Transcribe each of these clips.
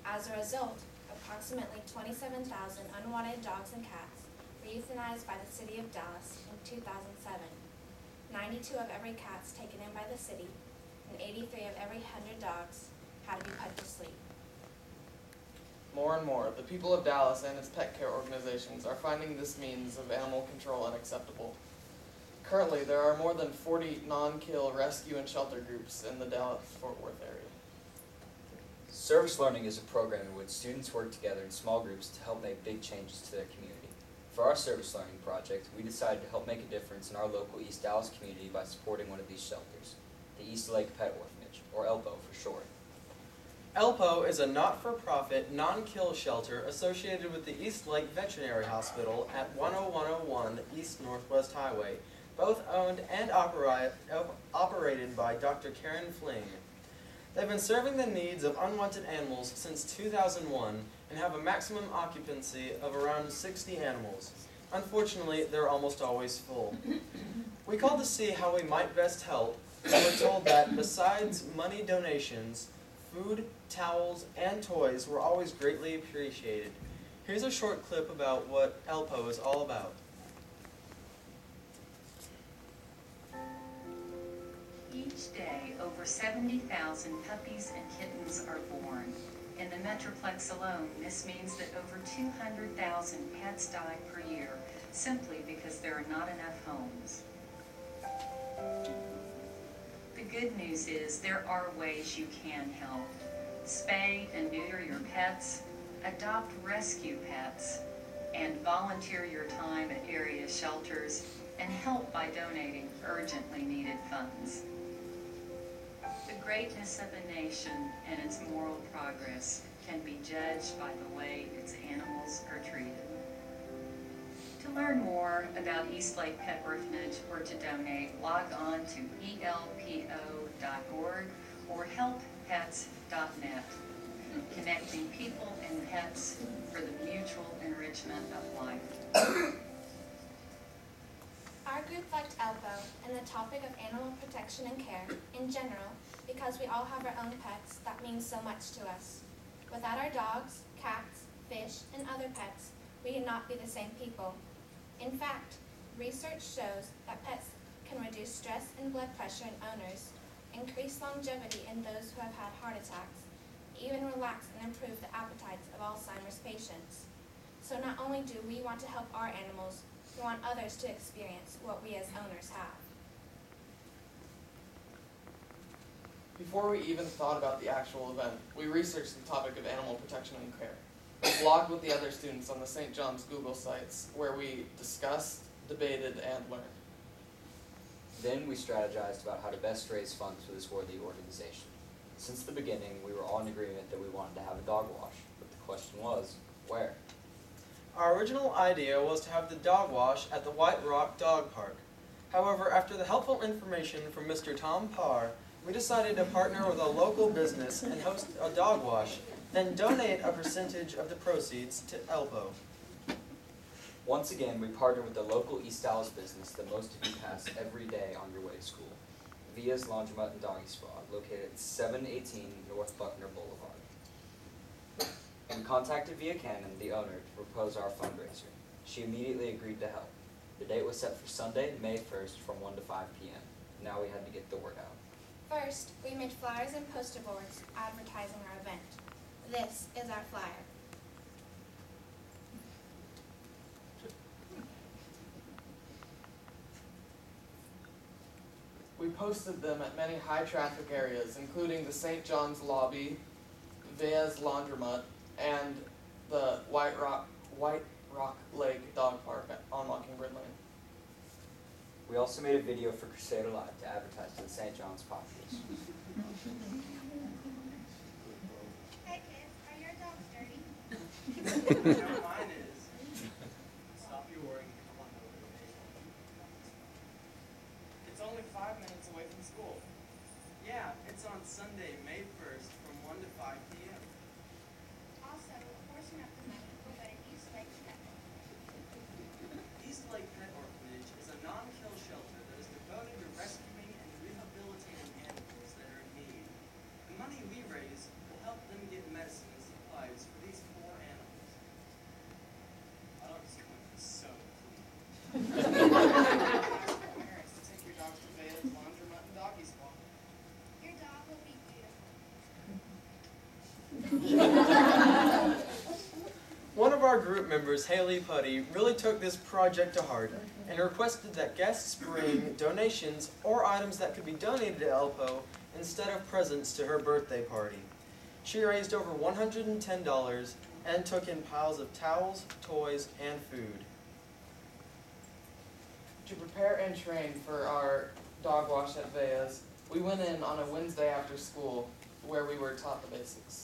As a result, approximately 27,000 unwanted dogs and cats were euthanized by the city of Dallas in 2007. 92 of every cats taken in by the city and 83 of every 100 dogs had to be put to sleep. More and more, the people of Dallas and its pet care organizations are finding this means of animal control unacceptable. Currently, there are more than 40 non-kill rescue and shelter groups in the Dallas-Fort Worth area. Service learning is a program in which students work together in small groups to help make big changes to their community. For our service learning project, we decided to help make a difference in our local East Dallas community by supporting one of these shelters, the East Lake Pet Orphanage, or ELPO for short. ELPO is a not-for-profit, non-kill shelter associated with the East Lake Veterinary Hospital at 10101 East Northwest Highway, both owned and operated by Dr. Karen Fling. They've been serving the needs of unwanted animals since 2001 and have a maximum occupancy of around 60 animals. Unfortunately, they're almost always full. We called to see how we might best help, and were told that besides money donations, food, towels, and toys were always greatly appreciated. Here's a short clip about what ELPO is all about. Each day, over 70,000 puppies and kittens are born. In the Metroplex alone, this means that over 200,000 pets die per year, simply because there are not enough homes. The good news is there are ways you can help. Spay and neuter your pets, adopt rescue pets, and volunteer your time at area shelters, and help by donating urgently needed funds. The greatness of a nation and its moral progress can be judged by the way its animals are treated. To learn more about East Lake Pet Orphanage or to donate, log on to elpo.org or helppets.net, connecting people and pets for the mutual enrichment of life. Our group liked ELPO and the topic of animal protection and care in general because we all have our own pets that mean so much to us. Without our dogs, cats, fish, and other pets, we would not be the same people. In fact, research shows that pets can reduce stress and blood pressure in owners, increase longevity in those who have had heart attacks, even relax and improve the appetites of Alzheimer's patients. So not only do we want to help our animals, we want others to experience what we as owners have. Before we even thought about the actual event, we researched the topic of animal protection and care. We blogged with the other students on the St. John's Google sites where we discussed, debated, and learned. Then we strategized about how to best raise funds for this worthy organization. Since the beginning, we were all in agreement that we wanted to have a dog wash, but the question was, where? Our original idea was to have the dog wash at the White Rock Dog Park. However, after the helpful information from Mr. Tom Parr, we decided to partner with a local business and host a dog wash, then donate a percentage of the proceeds to ELPO. Once again, we partnered with the local East Dallas business that most of you pass every day on your way to school, Via's Laundromat and Doggy Spa, located at 718 North Buckner Boulevard. We contacted Via Cannon, the owner, to propose our fundraiser. She immediately agreed to help. The date was set for Sunday, May 1st from 1 to 5 p.m. Now we had to get the word out. First, we made flyers and poster boards advertising our event. This is our flyer. We posted them at many high-traffic areas, including the St. John's Lobby, Via's Laundromat, and the White Rock Lake Dog Park on Mockingbird Lane. We also made a video for Crusader Live to advertise to the St. John's populace. Hey kids, are your dogs dirty? Mine is. Stop your worrying and come on over to the baseball. It's only 5 minutes away from school. Yeah, it's on Sunday, May 1st from 1 to 5 p.m. Also, a portion of the money will go to East Lake Pet. East Lake Pet Orphanage is a non-kill shelter that is devoted to rescuing and rehabilitating animals that are in need. The money we raise will help them get medicine and supplies our group members, Haley Putty, really took this project to heart and requested that guests bring donations or items that could be donated to ELPO instead of presents to her birthday party. She raised over $110 and took in piles of towels, toys, and food. To prepare and train for our dog wash at Vea's, we went in on a Wednesday after school where we were taught the basics.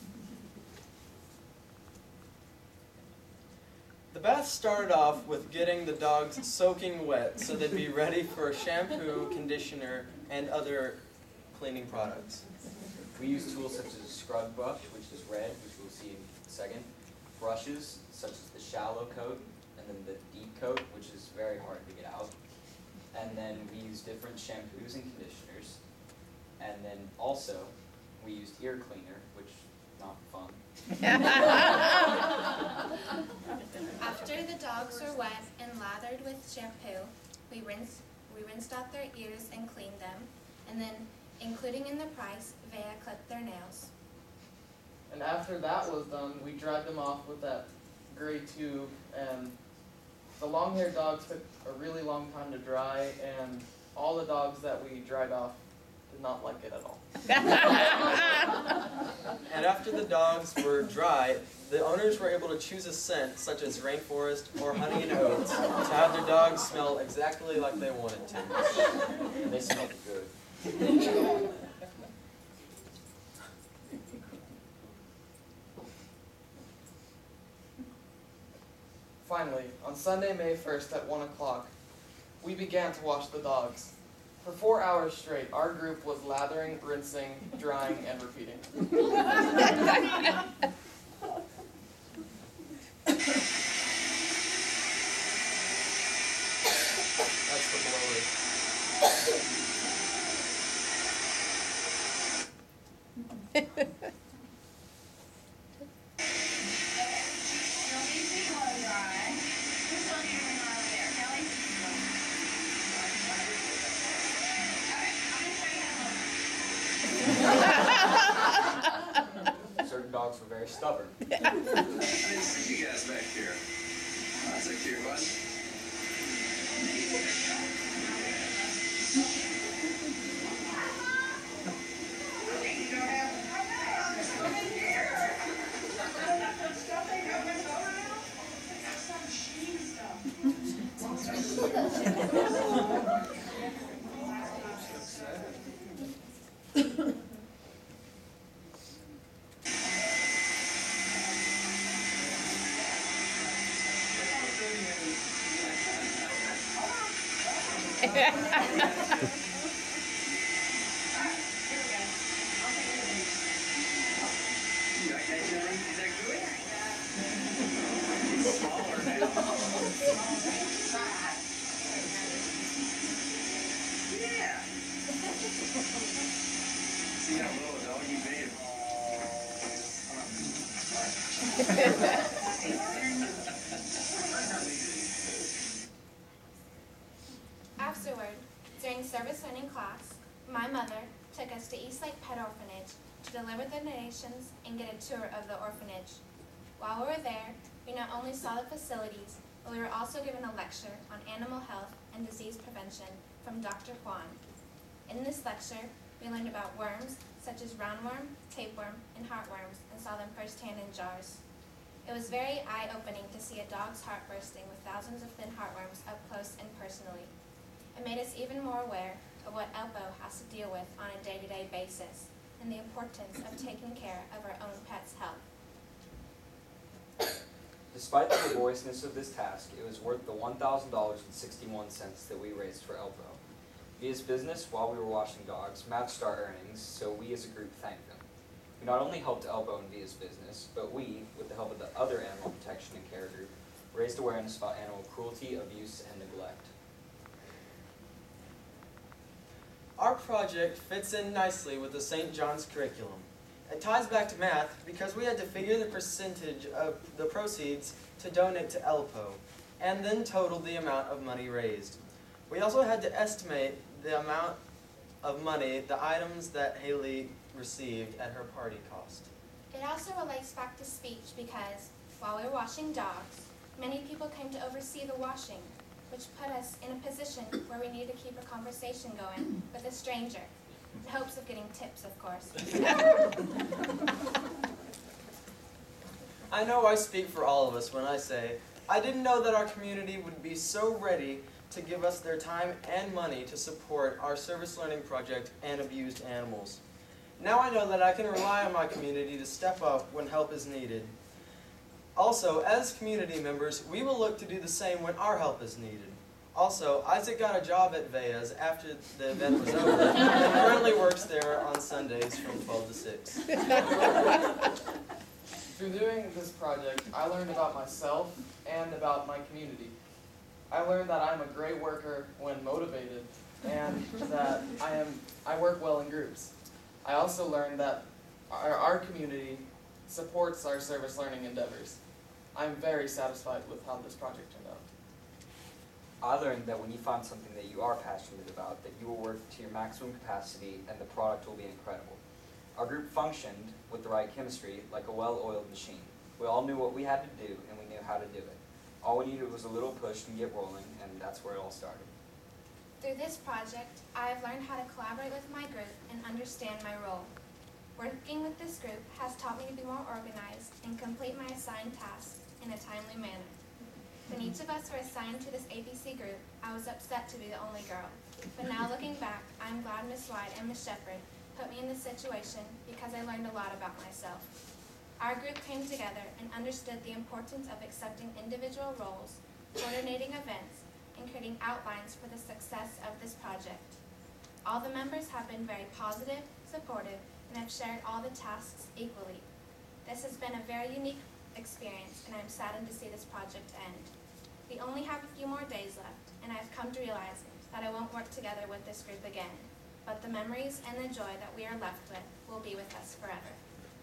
The bath started off with getting the dogs soaking wet so they'd be ready for shampoo, conditioner, and other cleaning products. We use tools such as a scrub brush, which is red, which we'll see in a second, brushes such as the shallow coat, and then the deep coat, which is very hard to get out. And then we use different shampoos and conditioners. And then also, we used ear cleaner, which is not fun. After the dogs were wet and lathered with shampoo, we rinsed out their ears and cleaned them, and then, including in the price, Vea clipped their nails. And after that was done, we dried them off with that gray tube, and the long-haired dogs took a really long time to dry, and all the dogs that we dried off did not like it at all. And after the dogs were dry, the owners were able to choose a scent such as rainforest or honey and oats to have their dogs smell exactly like they wanted to. And they smelled good. Finally, on Sunday, May 1st at 1 o'clock, we began to wash the dogs. For 4 hours straight, our group was lathering, rinsing, drying, and repeating. That's the blower. Certain dogs were very stubborn. I didn't see you guys back here. That's a cute one. You like that, Johnny? Is that good? It's smaller now. Yeah. See how little a doggy made. Afterward, during service learning class, my mother took us to Eastlake Pet Orphanage to deliver the donations and get a tour of the orphanage. While we were there, we not only saw the facilities, but we were also given a lecture on animal health and disease prevention from Dr. Kwan. In this lecture, we learned about worms such as roundworm, tapeworm, and heartworms, and saw them firsthand in jars. It was very eye-opening to see a dog's heart bursting with thousands of thin heartworms up close and personally. It made us even more aware of what ELPO has to deal with on a day-to-day basis and the importance of taking care of our own pets' health. Despite the laboriousness of this task, it was worth the $1,000.61 that we raised for ELPO. Via's business, while we were washing dogs, matched our earnings, so we as a group thanked them. We not only helped ELPO in Via's business, but we, with the help of the other animal protection and care group, raised awareness about animal cruelty, abuse, and neglect. Our project fits in nicely with the St. John's curriculum. It ties back to math because we had to figure the percentage of the proceeds to donate to ELPO, and then total the amount of money raised. We also had to estimate the amount of money the items that Haley received at her party cost. It also relates back to speech because while we were washing dogs, many people came to oversee the washing, which put us in a position where we needed to keep a conversation going with a stranger, in hopes of getting tips, of course. I know I speak for all of us when I say, I didn't know that our community would be so ready to give us their time and money to support our service learning project and abused animals. Now I know that I can rely on my community to step up when help is needed. Also, as community members, we will look to do the same when our help is needed. Also, Isaac got a job at Vea's after the event was over and currently works there on Sundays from 12 to 6. Through doing this project, I learned about myself and about my community. I learned that I'm a great worker when motivated and that I work well in groups. I also learned that our community supports our service learning endeavors. I'm very satisfied with how this project turned out. I learned that when you find something that you are passionate about, that you will work to your maximum capacity and the product will be incredible. Our group functioned with the right chemistry like a well-oiled machine. We all knew what we had to do and we knew how to do it. All we needed was a little push and get rolling, and that's where it all started. Through this project, I have learned how to collaborate with my group and understand my role. Working with this group has taught me to be more organized and complete my assigned tasks in a timely manner. When each of us were assigned to this ABC group, I was upset to be the only girl. But now looking back, I'm glad Miss White and Miss Shepherd put me in this situation because I learned a lot about myself. Our group came together and understood the importance of accepting individual roles, coordinating events, and creating outlines for the success of this project. All the members have been very positive, supportive, and have shared all the tasks equally. This has been a very unique experience, and I'm saddened to see this project end. We only have a few more days left, and I've come to realize that I won't work together with this group again, but the memories and the joy that we are left with will be with us forever.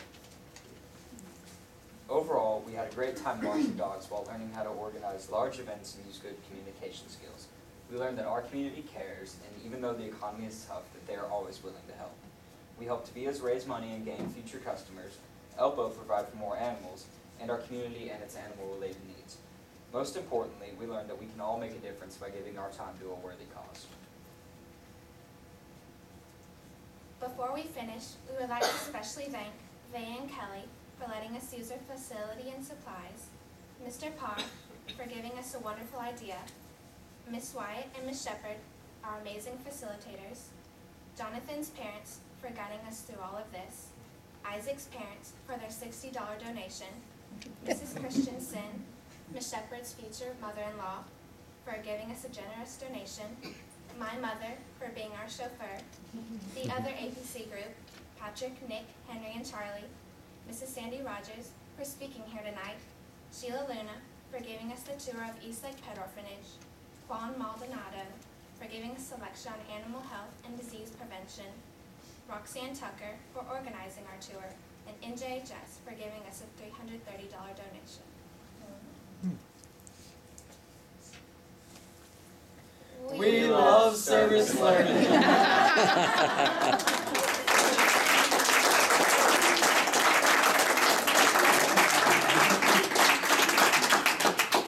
Overall, we had a great time watching dogs while learning how to organize large events and use good communication skills. We learned that our community cares, and even though the economy is tough, that they are always willing to help. We helped Vias raise money and gain future customers, Elpo provide for more animals, and our community and its animal-related needs. Most importantly, we learned that we can all make a difference by giving our time to a worthy cause. Before we finish, we would like to especially thank Vea and Kelly for letting us use their facility and supplies, Mr. Parr for giving us a wonderful idea, Miss Wyatt and Miss Shepherd, our amazing facilitators, Jonathan's parents for guiding us through all of this, Isaac's parents for their $60 donation, Mrs. Christensen, Miss Shepherd's future mother-in-law, for giving us a generous donation, my mother for being our chauffeur, the other APC group, Patrick, Nick, Henry, and Charlie, Mrs. Sandy Rogers for speaking here tonight, Sheila Luna for giving us the tour of Eastlake Pet Orphanage, Juan Maldonado for giving us a lecture on animal health and disease prevention, Roxanne Tucker for organizing our tour, and NJHS for giving us a $330 donation. We love service learning.